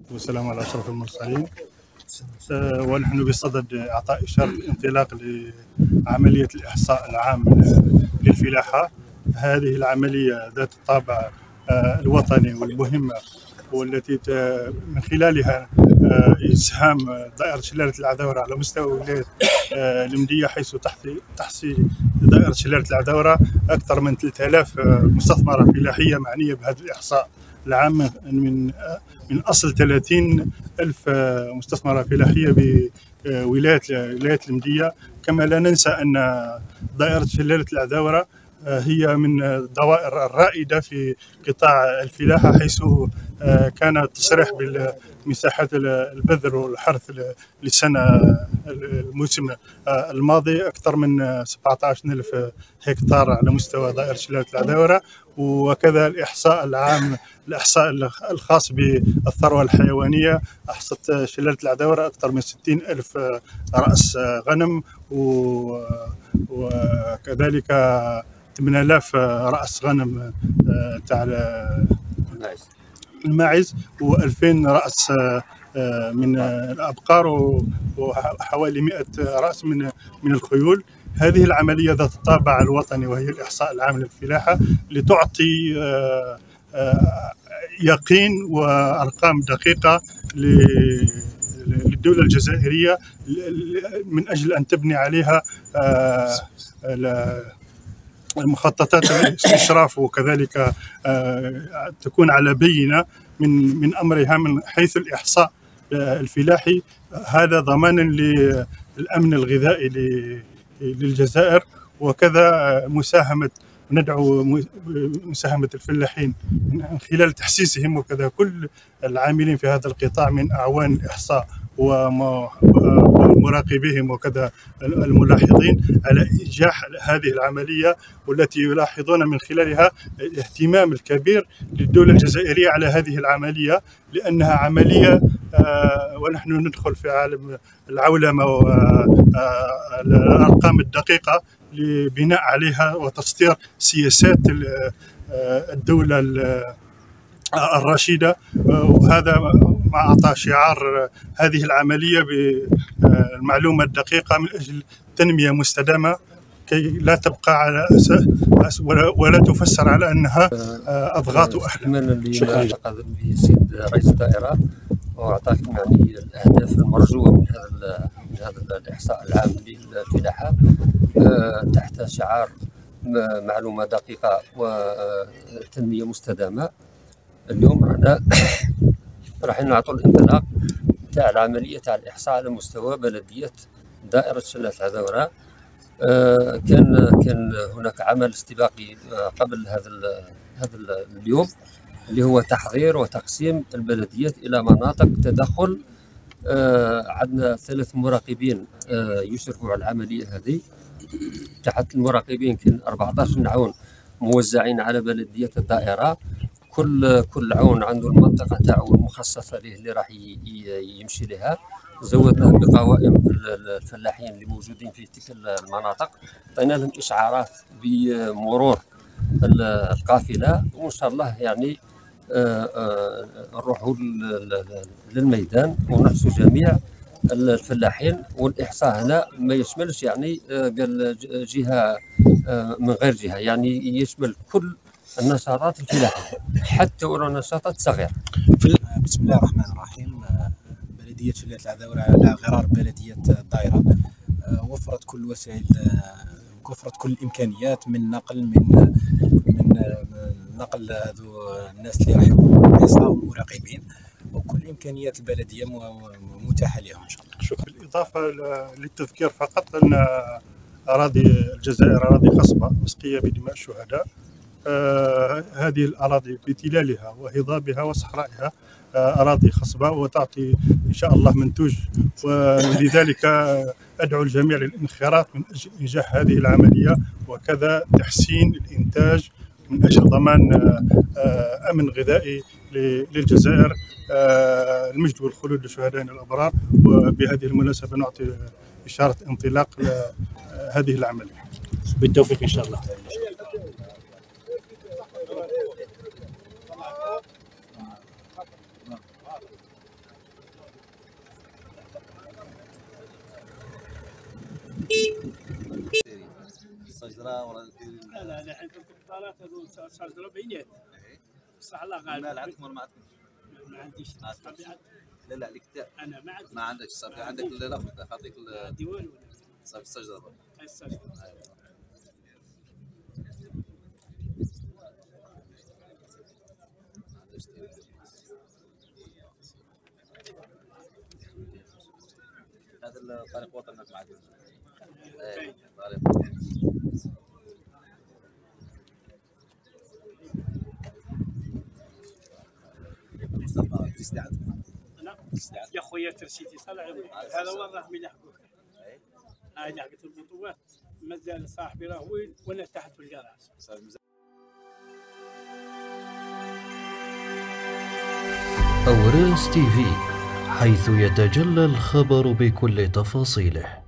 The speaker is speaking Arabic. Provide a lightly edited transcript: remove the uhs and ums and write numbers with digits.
والسلام على أشرف المرسلين. ونحن بصدد إعطاء إشارة الانطلاق لعملية الإحصاء العام للفلاحة. هذه العملية ذات الطابع الوطني والمهمة، والتي من خلالها إسهام دائرة شلالة العذورة على مستوى ولاية المندية، حيث تحصي دائرة شلالة العذورة أكثر من 3000 مستثمرة فلاحية معنية بهذا الإحصاء العام من أصل 30,000 مستثمرة فلاحية بولاية المندية. كما لا ننسى أن دائرة شلالة العذورة هي من الدوائر الرائدة في قطاع الفلاحة، حيث كان التصريح بمساحات البذر والحرث للسنة الموسم الماضي أكثر من 17,000 هكتار على مستوى دائرة شلالة العذورة. وكذا الإحصاء العام، الإحصاء الخاص بالثروة الحيوانية، أحصت شلالة العذورة أكثر من 60,000 رأس غنم، وكذلك 8,000 رأس غنم تاع الماعز، و2000 رأس من الأبقار، وحوالي 100 رأس من الخيول. هذه العملية ذات الطابع الوطني، وهي الإحصاء العام للفلاحة، لتعطي يقين وأرقام دقيقة للدولة الجزائرية من أجل أن تبني عليها المخططات الاستشراف، وكذلك تكون على بينة من أمرها من حيث الإحصاء الفلاحي. هذا ضمانا للأمن الغذائي للجزائر، وكذا ندعو مساهمة الفلاحين من خلال تحسيسهم، وكذا كل العاملين في هذا القطاع من أعوان الإحصاء ومراقبيهم وكذا الملاحظين على إنجاح هذه العملية، والتي يلاحظون من خلالها الاهتمام الكبير للدولة الجزائرية على هذه العملية، لأنها عملية ونحن ندخل في عالم العولمة والأرقام الدقيقة لبناء عليها وتسطير سياسات الدولة الرشيدة. وهذا ما أعطى شعار هذه العملية بالمعلومة الدقيقة من أجل تنمية مستدامة، كي لا تبقى على ولا تفسر على أنها أضغاط وأحلام. شكرا اللي تقدم به السيد رئيس الدائرة، وأعطاك يعني الأهداف المرجوة من هذا الإحصاء العام للفلاحة تحت شعار معلومة دقيقة وتنمية مستدامة. اليوم راح نعطوا الانطلاق تاع العملية تاع الإحصاء على مستوى بلدية دائرة شلالة العذورة. كان هناك عمل استباقي قبل هذا اليوم، اللي هو تحضير وتقسيم البلديات إلى مناطق تدخل. عندنا 3 مراقبين يشرفوا على العملية هذه. تحت المراقبين كان 14 عون موزعين على بلدية الدائرة، كل عون عنده المنطقة تاعو المخصصة له اللي راح يمشي لها. زودناه بقوائم الفلاحين اللي موجودين في تلك المناطق، عطينا لهم إشعارات بمرور القافلة، وإن شاء الله يعني نروحوا للميدان ونحصوا جميع الفلاحين. والإحصاء هنا ما يشملش يعني قال جهة من غير جهة، يعني يشمل كل النشاطات الفلاحية حتى ولو نشاطات صغيرة. بسم الله الرحمن الرحيم. بلدية شلالة العذورة على غرار بلدية الدائرة وفرت كل وسائل، وفرت كل الإمكانيات من نقل نقل هذو الناس اللي راح يقوموا بالإحصاء والمراقبين، وكل إمكانيات البلدية متاحة لهم إن شاء الله. شكرا. بالإضافة للتذكير فقط أن أراضي الجزائر أراضي خصبة مسقية بدماء الشهداء. هذه الأراضي بتلالها وهضابها وصحرائها أراضي خصبة، وتعطي إن شاء الله منتوج، ولذلك أدعو الجميع للانخراط من أجل إنجاح هذه العملية، وكذا تحسين الإنتاج من أجل ضمان أمن غذائي للجزائر. المجد والخلود لشهدائنا الأبرار. وبهذه المناسبة نعطي إشارة انطلاق هذه العملية. بالتوفيق إن شاء الله. الشجره ولا لا لا عندكم الطالات هذو شجره بينات بصح الله غالب. لا عندكم ولا ما عندكمش؟ ما عنديش طبيعه. لا لا عليك انت انا ما عندي. ما عندكش صافي عندك الاخر خاطيك عندي والو صافي الشجره برك. الشجره. هذا الطريق وطنك مع الدول. طريق مصطفى تستعد. انا يا خويا ترسيتي صلى على هذا هو الرقم اللي حكوك. هاي حقت البطولات مازال صاحبي راه وين وانا تحت في الكراج. أوراس تي في، حيث يتجلى الخبر بكل تفاصيله.